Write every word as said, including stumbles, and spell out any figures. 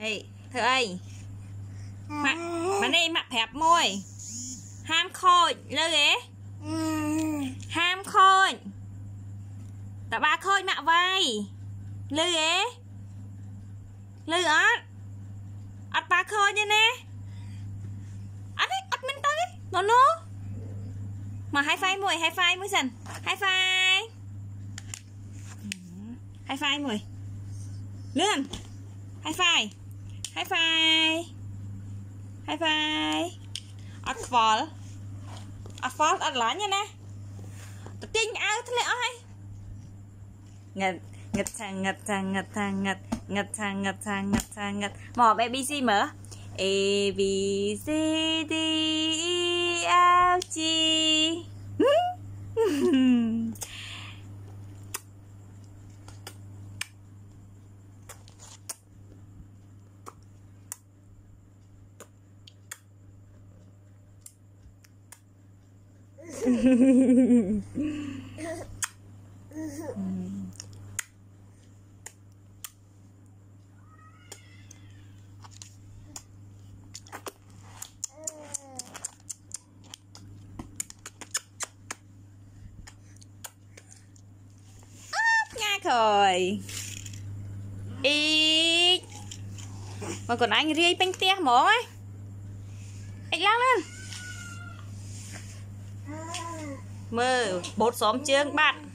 Ê, thưa ơi Mà, mà này mặt hẹp môi Ham khôi, lơ ghế Ham khôi Tạ ba khôi mạ vai Lơ ghế Lơ ớt Ất ba khôi nha nè Ất ấy, ất mình tới Nó nó Mà hai phai mùi, hai phai mới dần Hai phai Hai phai mùi Lươn Hai phai Hai phai Hai phai Ất phol Ất phol, ất lá nha nè Tụi tinh áo thế lẽ ơi Ngật Ngật thằng ngật thằng ngật thằng ngật Ngật thằng ngật thằng ngật thằng ngật Mỏ bé bê xê mở A B C D E F G Rồi Ý Mà còn anh riêng bánh tía mổ ấy Anh lăng lên Mơ Bột xóm chương bạn